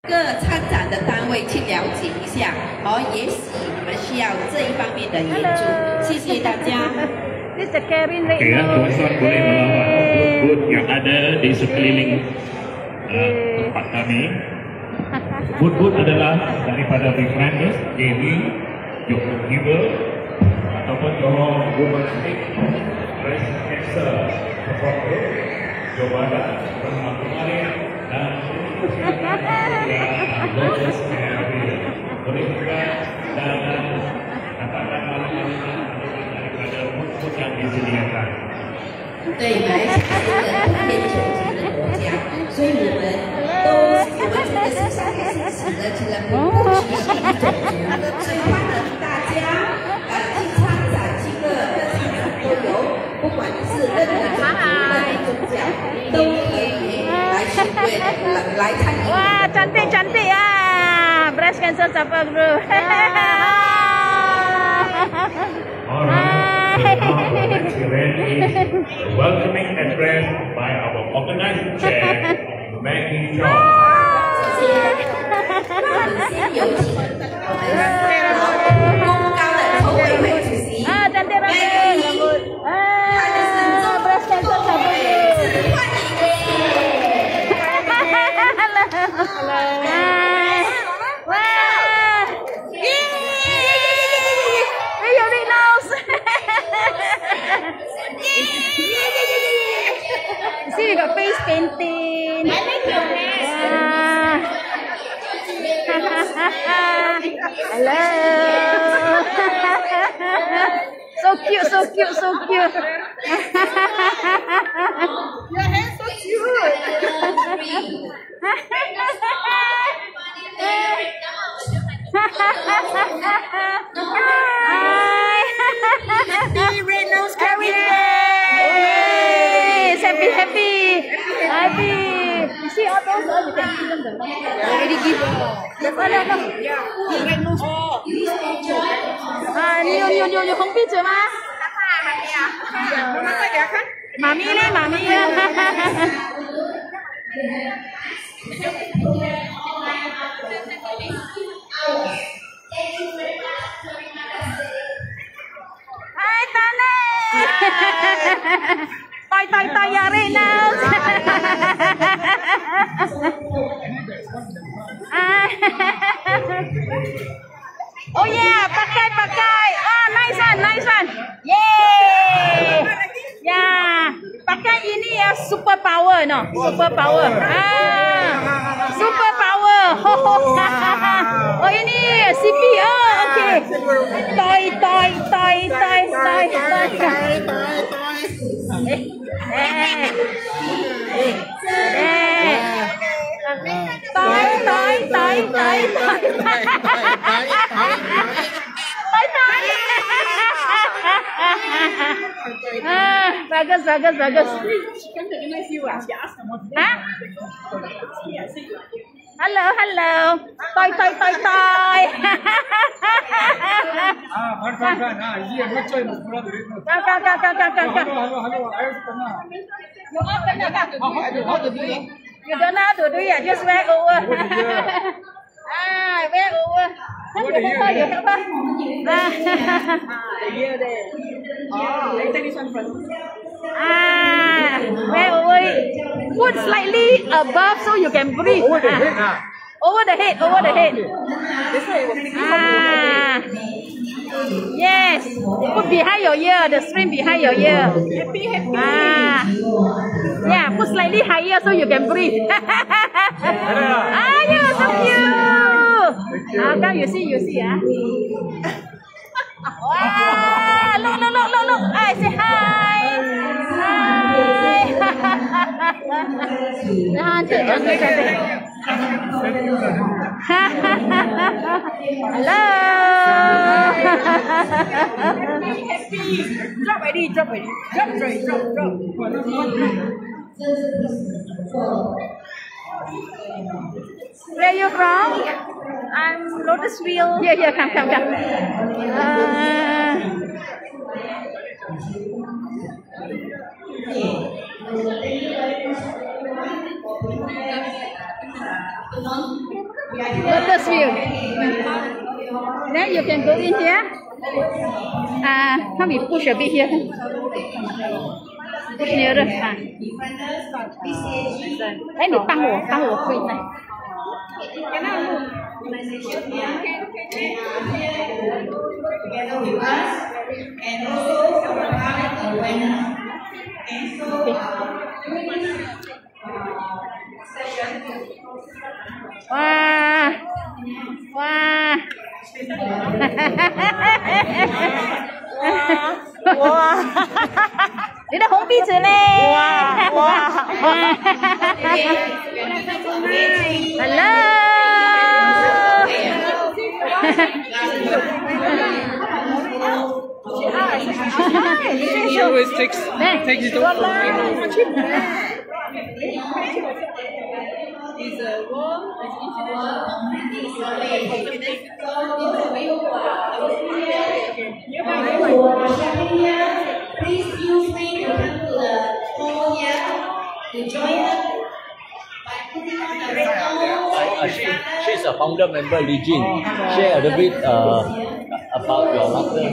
各参展的单位去了解一下，也许你们需要这一方面的援助。谢谢大家。 Oke ya, tuan-tuan boleh melawat booth-booth yang ada di sekeliling tempat kami. Booth-booth adalah daripada Befrienders, Gaming, Johor Giver, ataupun Johor Women's League, Breast Cancer Support Group, Johor Barat, Bersama Kemarin, dan Joyous boleh juga dan katakan malam-malam daripada booth-booth yang disediakan. 对，马来西亚是一个偏穷型的国家，所以我们这个是上个星期的这个不歧视种族，所以欢迎大家去参展，去各参展都有，不管你是任何种族、任何宗教，都可以来参与来参与。 哇，cantik cantik ah, breast cancer support group. Alright, so now the next event is welcoming address by our organizing chair, Maggie John. 首先有请我们公高的筹委会主席 Maggie， 她的身中各位致欢迎。 See, you got face painting. I like your hair. Hello. So cute, so cute, so cute. Your hair so cute. Happy red nose happy, happy, happy. You see all those? Oh, you can see them. Already give. No. Yeah. Red nose. Nhiều không biết chưa mà? Mami lên, mami lên. Hai Tane. Tay ya Rena. Oh yeah, pakai. Oh, nice one. Yay. Yeah, pakai ini ya super power no. Super power. Super power. Oh ini CP. Oh okay. Toy. Bagus. Hello. Toy. You don't know how to do it, just wear over. Wear over. You help her. Wear over it. Put slightly above so you can breathe. Over the head. Yes. Put behind your ear, the string behind your ear. Happy. Yeah, put slightly higher so you can breathe. Yeah, so cute. Come, you see. Wow, look. Say hi. Hello. Drop ready. Drop. Where are you from? I'm Lotusville. Yeah, come. Lotus view. Then you can go in here. Let me push a bit here. Push nearer. 哎，你帮我推一下。 Together with us, and also provide awareness. And so, session. Wow! Wow! Wow! 你的红鼻子嘞！哇哇！Hello！ She always takes it off. Please feel free to come to the hall here to join us by putting on the red nose. She's a founder member, Lee Jin. Share a little bit about your laughter.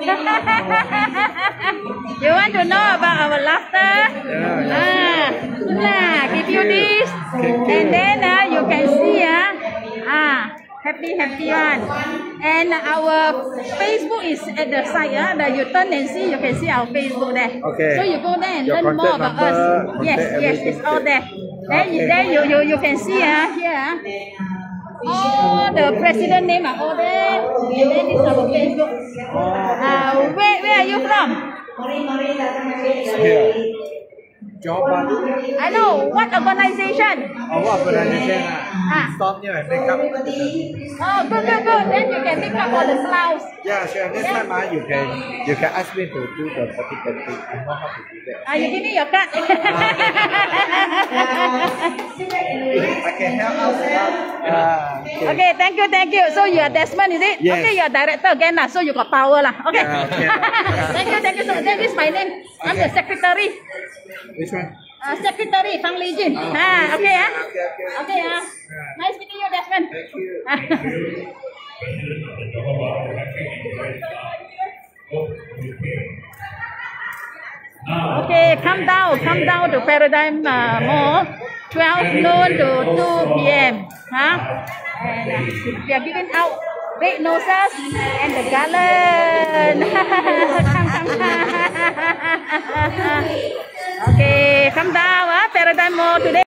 You want to know about our laughter? Give you this, and then you can see happy one. And our Facebook is at the side. That you turn and see, you can see our Facebook there. Okay. So you go there and Your learn more contact about us. number, Yes, everything. it's all there. Then you can see here. All the president name are all there. And then this is our Facebook. Where are you from? Here. Johor. I know. What organization? What organization? Stop here and make up. Oh, good. Then you can make up all the clouds. Yeah, sure. Next time you can ask me to do the particular thing. I know how to do that. You give me your card. I can help out a lot. Okay, thank you. So you are Desmond, is it? Yes. Okay, you are director again so you got power lah. Okay. Yeah, okay. Thank you. So that is my name. I'm the secretary. Which one? Secretary Fang Lee Jin. Okay. Okay. Okay. Nice meeting you, Desmond. Thank you. President of the Johor Bahru country in Okay, come down to Paradigm Mall, 12 noon to 2 p.m. And we are giving out red noses and the garland. Come. Okay, come down, Paradigm Mall today.